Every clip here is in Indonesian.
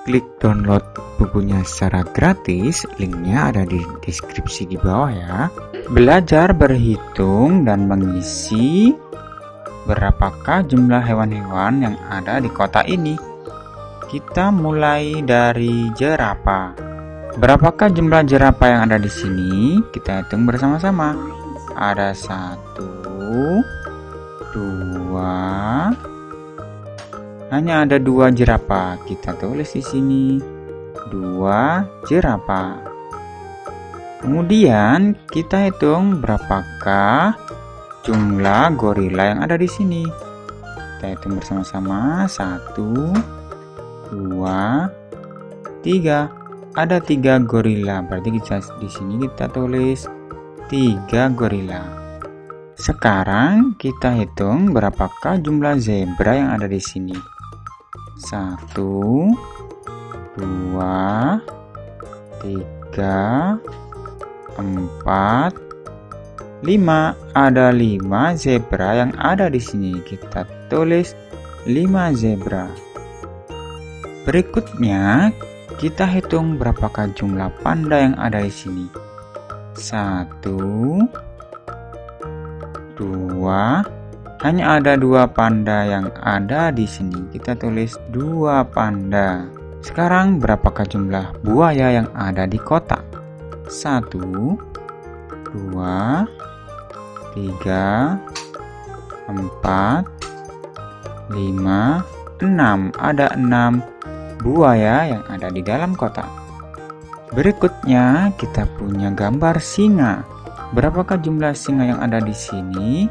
klik download bukunya secara gratis, linknya ada di deskripsi di bawah ya. Belajar berhitung dan mengisi berapakah jumlah hewan-hewan yang ada di kota ini. Kita mulai dari jerapah. Berapakah jumlah jerapah yang ada di sini? Kita hitung bersama-sama. Ada 1, 2. Hanya ada 2 jerapah. Kita tulis di sini 2 jerapah. Kemudian kita hitung berapakah jumlah gorila yang ada di sini. Kita hitung bersama-sama. 1, 2, 3. Ada 3 gorila. Berarti di sini kita tulis 3 gorila. Sekarang kita hitung berapakah jumlah zebra yang ada di sini. 1, 2, 3, 4, 5. Ada 5 zebra yang ada di sini. Kita tulis 5 zebra. Berikutnya kita hitung berapakah jumlah panda yang ada di sini. 1, 2. Hanya ada 2 panda yang ada di sini. Kita tulis 2 panda. Sekarang berapakah jumlah buaya yang ada di kota? 1, 2, 3, 4, 5, 6. Ada 6 buaya yang ada di dalam kota. Berikutnya kita punya gambar singa. Berapakah jumlah singa yang ada di sini?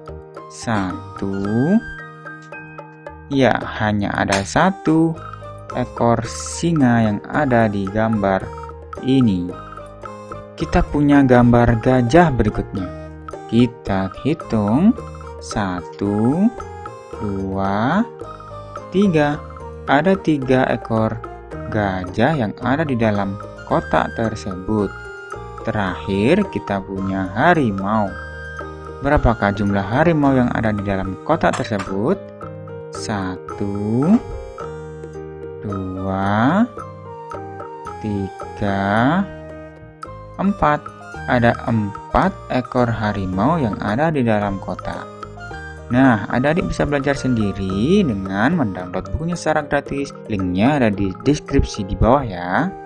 1. Ya, hanya ada 1 ekor singa yang ada di gambar ini. Kita punya gambar gajah berikutnya. Kita hitung 1, 2, 3. Ada 3 ekor gajah yang ada di dalam kotak tersebut. Terakhir kita punya harimau. Berapakah jumlah harimau yang ada di dalam kotak tersebut? 1, 2, 3, 4. Ada 4 ekor harimau yang ada di dalam kotak. Nah, adik-adik bisa belajar sendiri dengan mendownload bukunya secara gratis. Linknya ada di deskripsi di bawah ya.